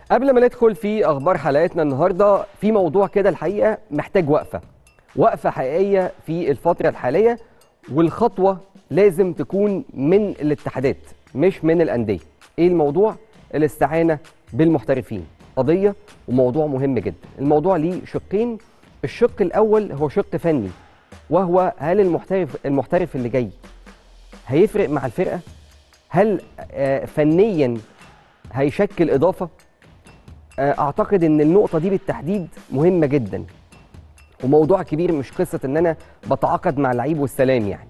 قبل ما ندخل في اخبار حلقتنا النهارده، في موضوع كده الحقيقه محتاج وقفه حقيقيه في الفتره الحاليه، والخطوه لازم تكون من الاتحادات مش من الانديه. ايه الموضوع؟ الاستعانه بالمحترفين، قضيه وموضوع مهم جدا. الموضوع ليه شقين. الشق الاول هو شق فني، وهو هل المحترف اللي جاي هيفرق مع الفرقه؟ هل فنيا هيشكل اضافه؟ اعتقد ان النقطه دي بالتحديد مهمه جدا، وموضوع كبير، مش قصه ان انا بتعاقد مع اللعيب والسلام يعني.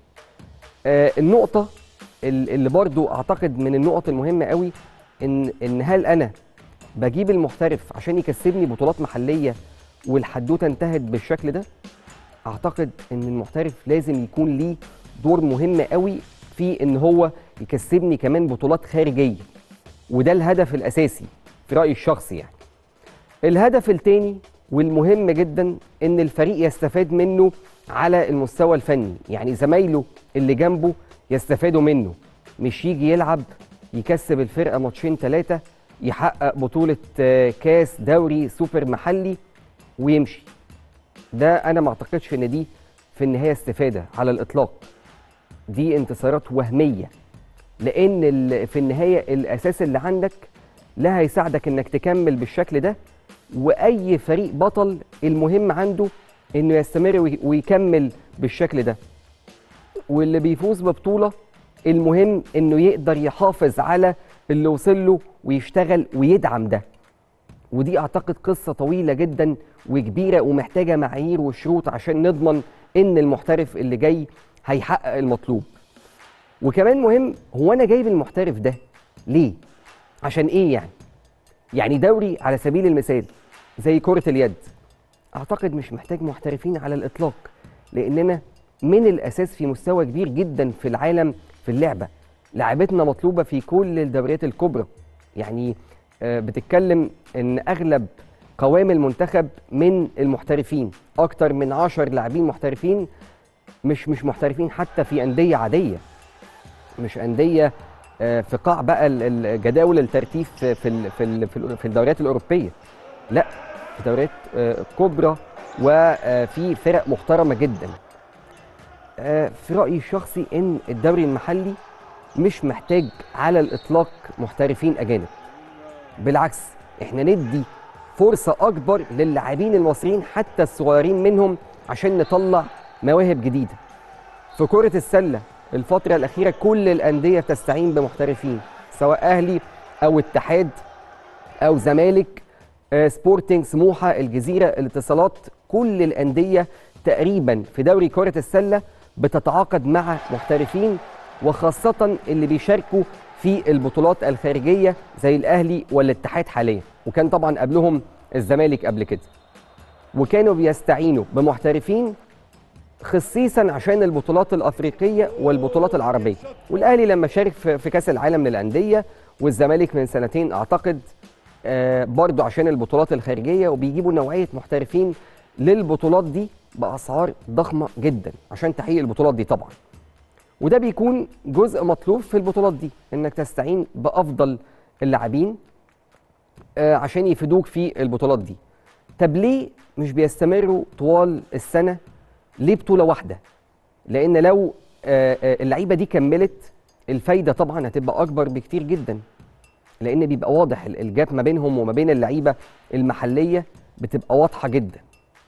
النقطه اللي برضو اعتقد من النقط المهمه قوي، ان هل انا بجيب المحترف عشان يكسبني بطولات محليه والحدوته انتهت بالشكل ده؟ اعتقد ان المحترف لازم يكون ليه دور مهم قوي في ان هو يكسبني كمان بطولات خارجيه، وده الهدف الاساسي في رايي الشخصي يعني. الهدف الثاني والمهم جدا ان الفريق يستفاد منه على المستوى الفني، يعني زمايله اللي جنبه يستفادوا منه، مش يجي يلعب يكسب الفرقه ماتشين ثلاثه، يحقق بطوله كاس، دوري، سوبر محلي ويمشي. ده انا ما اعتقدش ان دي في النهايه استفاده على الاطلاق، دي انتصارات وهميه، لان في النهايه الاساس اللي عندك لا هيساعدك انك تكمل بالشكل ده. واي فريق بطل المهم عنده انه يستمر ويكمل بالشكل ده، واللي بيفوز ببطوله المهم انه يقدر يحافظ على اللي وصل له ويشتغل ويدعم ده. ودي اعتقد قصه طويله جدا وكبيره ومحتاجه معايير وشروط عشان نضمن ان المحترف اللي جاي هيحقق المطلوب. وكمان مهم، هو انا جايب المحترف ده ليه؟ عشان ايه يعني دوري على سبيل المثال زي كرة اليد، اعتقد مش محتاج محترفين على الاطلاق، لاننا من الاساس في مستوى كبير جدا في العالم في اللعبة. لعبتنا مطلوبة في كل الدوريات الكبرى، يعني بتتكلم ان اغلب قوام المنتخب من المحترفين، اكتر من 10 لاعبين محترفين، مش محترفين حتى في اندية عادية، مش انديه في قاع بقى الجداول الترتيب في الدوريات الاوروبيه، لا، في دوريات كبرى وفي فرق محترمه جدا. في رايي الشخصي ان الدوري المحلي مش محتاج على الاطلاق محترفين اجانب، بالعكس احنا ندي فرصه اكبر للاعبين المصريين حتى الصغيرين منهم عشان نطلع مواهب جديده. في كره السله الفترة الأخيرة كل الأندية تستعين بمحترفين، سواء أهلي أو اتحاد أو زمالك، سبورتنج، سموحة، الجزيرة، الاتصالات، كل الأندية تقريبا في دوري كرة السلة بتتعاقد مع محترفين، وخاصة اللي بيشاركوا في البطولات الخارجية زي الأهلي والاتحاد حاليا، وكان طبعا قبلهم الزمالك قبل كده، وكانوا بيستعينوا بمحترفين خصيصا عشان البطولات الافريقيه والبطولات العربيه. والاهلي لما شارك في كاس العالم للانديه، والزمالك من سنتين اعتقد برضو عشان البطولات الخارجيه، وبيجيبوا نوعيه محترفين للبطولات دي باسعار ضخمه جدا عشان تحقيق البطولات دي طبعا. وده بيكون جزء مطلوب في البطولات دي، انك تستعين بافضل اللاعبين عشان يفيدوك في البطولات دي. طب ليه مش بيستمروا طوال السنه؟ ليه بطولة واحدة؟ لأن لو اللعيبة دي كملت، الفايدة طبعا هتبقى أكبر بكتير جدا، لأن بيبقى واضح الجاب ما بينهم وما بين اللعيبة المحلية بتبقى واضحة جدا.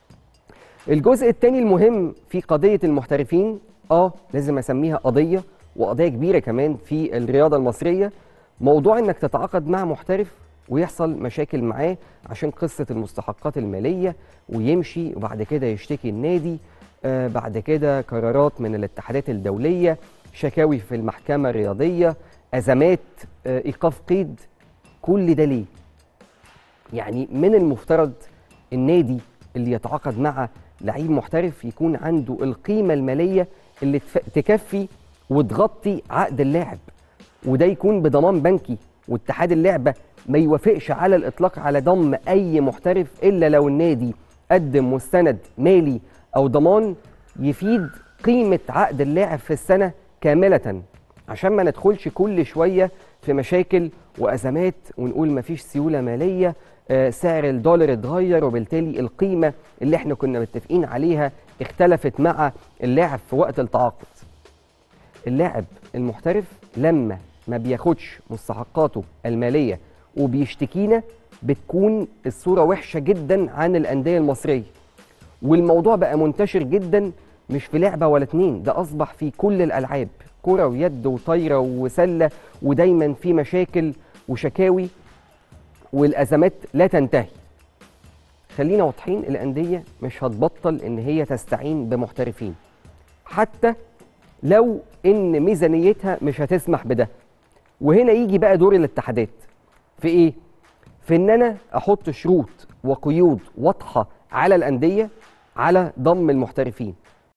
الجزء الثاني المهم في قضية المحترفين، لازم أسميها قضية، وقضية كبيرة كمان في الرياضة المصرية، موضوع إنك تتعاقد مع محترف ويحصل مشاكل معاه عشان قصة المستحقات المالية ويمشي، وبعد كده يشتكي النادي، بعد كده قرارات من الاتحادات الدولية، شكاوي في المحكمة الرياضية، أزمات، إيقاف قيد. كل ده ليه؟ يعني من المفترض النادي اللي يتعاقد مع لعيب محترف يكون عنده القيمة المالية اللي تكفي وتغطي عقد اللاعب، وده يكون بضمان بنكي، واتحاد اللعبة ما يوافقش على الإطلاق على ضم أي محترف إلا لو النادي قدم مستند مالي أو ضمان يفيد قيمة عقد اللاعب في السنة كاملة، عشان ما ندخلش كل شوية في مشاكل وازمات ونقول مفيش سيوله ماليه، سعر الدولار اتغير وبالتالي القيمه اللي احنا كنا متفقين عليها اختلفت مع اللاعب في وقت التعاقد. اللاعب المحترف لما ما بياخدش مستحقاته الماليه وبيشتكينا بتكون الصوره وحشه جدا عن الانديه المصريه. والموضوع بقى منتشر جدا، مش في لعبه ولا اتنين، ده اصبح في كل الالعاب، كره ويد وطايره وسله، ودايما في مشاكل وشكاوي والازمات لا تنتهي. خلينا واضحين، الانديه مش هتبطل ان هي تستعين بمحترفين حتى لو ان ميزانيتها مش هتسمح بده. وهنا يجي بقى دور الاتحادات في ايه؟ في ان انا احط شروط وقيود واضحه على الانديه على ضم المحترفين.